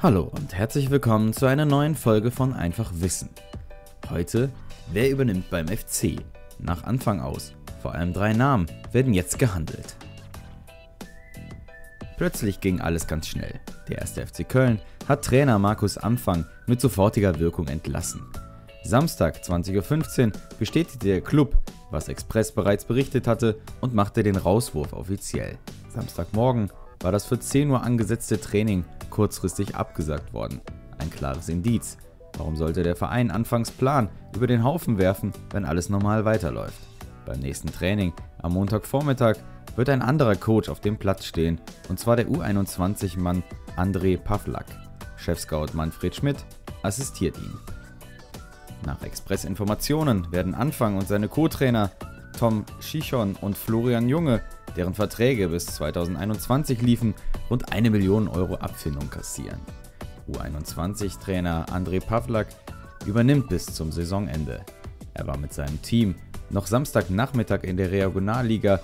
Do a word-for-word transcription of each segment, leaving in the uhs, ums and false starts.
Hallo und herzlich willkommen zu einer neuen Folge von Einfach Wissen. Heute, wer übernimmt beim F C? Nach Anfang aus. Vor allem drei Namen werden jetzt gehandelt. Plötzlich ging alles ganz schnell. Der erste F C Köln hat Trainer Markus Anfang mit sofortiger Wirkung entlassen. Samstag zwanzig Uhr fünfzehn bestätigte der Klub, was Express bereits berichtet hatte, und machte den Rauswurf offiziell. Samstagmorgen war das für zehn Uhr angesetzte Training kurzfristig abgesagt worden. Ein klares Indiz. Warum sollte der Verein Anfangs Plan über den Haufen werfen, wenn alles normal weiterläuft? Beim nächsten Training am Montagvormittag wird ein anderer Coach auf dem Platz stehen, und zwar der U einundzwanzig-Mann Andrej Pavlak. Chefscout Manfred Schmidt assistiert ihn. Nach Express-Informationen werden Anfang und seine Co-Trainer Tom Schichon und Florian Junge, deren Verträge bis zweitausendeinundzwanzig liefen, rund eine Million Euro Abfindung kassieren. U einundzwanzig-Trainer Andrej Pavlak übernimmt bis zum Saisonende. Er war mit seinem Team noch Samstagnachmittag in der Regionalliga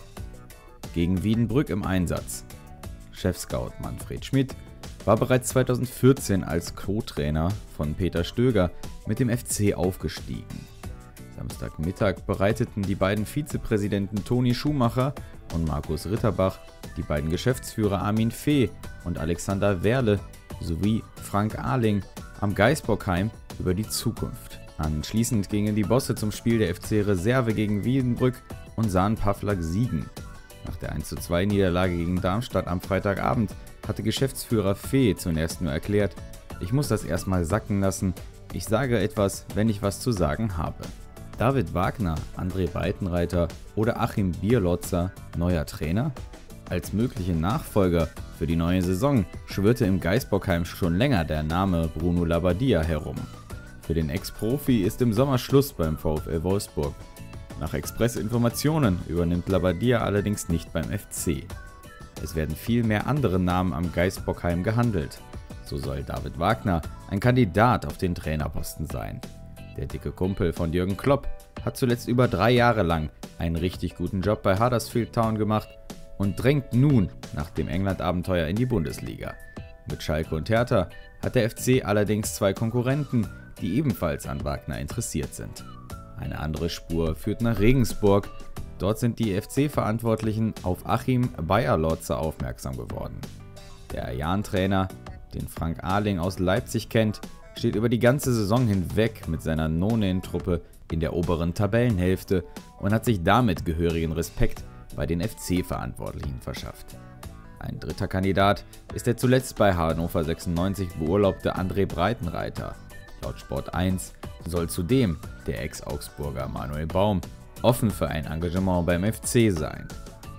gegen Wiedenbrück im Einsatz. Chefscout Manfred Schmidt war bereits zweitausendvierzehn als Co-Trainer von Peter Stöger mit dem F C aufgestiegen. Samstagmittag bereiteten die beiden Vizepräsidenten Toni Schumacher und Markus Ritterbach, die beiden Geschäftsführer Armin Fee und Alexander Werle sowie Frank Ahling am Gaisbock-Heim über die Zukunft. Anschließend gingen die Bosse zum Spiel der F C-Reserve gegen Wiedenbrück und sahen Pavlak siegen. Nach der eins zu zwei Niederlage gegen Darmstadt am Freitagabend hatte Geschäftsführer Fee zunächst nur erklärt: Ich muss das erstmal sacken lassen, ich sage etwas, wenn ich was zu sagen habe. David Wagner, André Breitenreiter oder Achim Bierlotzer neuer Trainer? Als mögliche Nachfolger für die neue Saison schwirrte im Gaisbockheim schon länger der Name Bruno Labbadia herum. Für den Ex-Profi ist im Sommer Schluss beim VfL Wolfsburg. Nach Express-Informationen übernimmt Labbadia allerdings nicht beim F C. Es werden viel mehr andere Namen am Gaisbockheim gehandelt. So soll David Wagner ein Kandidat auf den Trainerposten sein. Der dicke Kumpel von Jürgen Klopp hat zuletzt über drei Jahre lang einen richtig guten Job bei Huddersfield Town gemacht und drängt nun nach dem England-Abenteuer in die Bundesliga. Mit Schalke und Hertha hat der F C allerdings zwei Konkurrenten, die ebenfalls an Wagner interessiert sind. Eine andere Spur führt nach Regensburg. Dort sind die F C-Verantwortlichen auf Achim Bierlotzer aufmerksam geworden. Der Ayan-Trainer, den Frank Ahling aus Leipzig kennt, steht über die ganze Saison hinweg mit seiner No-Name-Truppe in der oberen Tabellenhälfte und hat sich damit gehörigen Respekt bei den F C-Verantwortlichen verschafft. Ein dritter Kandidat ist der zuletzt bei Hannover sechsundneunzig beurlaubte André Breitenreiter. Laut Sport eins soll zudem der Ex-Augsburger Manuel Baum offen für ein Engagement beim F C sein.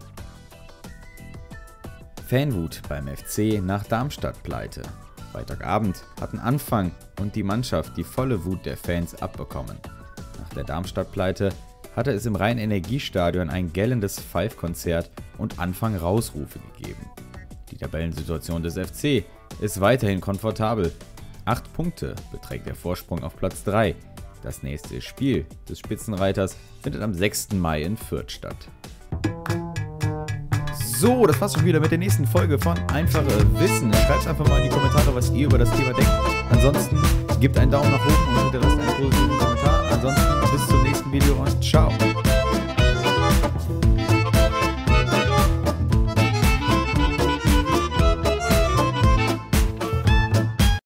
Fanwut beim F C nach Darmstadt-Pleite. Freitagabend hatten Anfang und die Mannschaft die volle Wut der Fans abbekommen. Nach der Darmstadt-Pleite hatte es im Rhein-Energiestadion ein gellendes Pfeifkonzert und Anfang Rausrufe gegeben. Die Tabellensituation des F C ist weiterhin komfortabel. Acht Punkte beträgt der Vorsprung auf Platz drei. Das nächste Spiel des Spitzenreiters findet am sechsten Mai in Fürth statt. So, das war's schon wieder mit der nächsten Folge von Einfache Wissen. Schreibt einfach mal in die Kommentare, was ihr über das Thema denkt. Ansonsten gebt einen Daumen nach oben und hinterlasst einen positiven Kommentar. Ansonsten bis zum nächsten Video und ciao.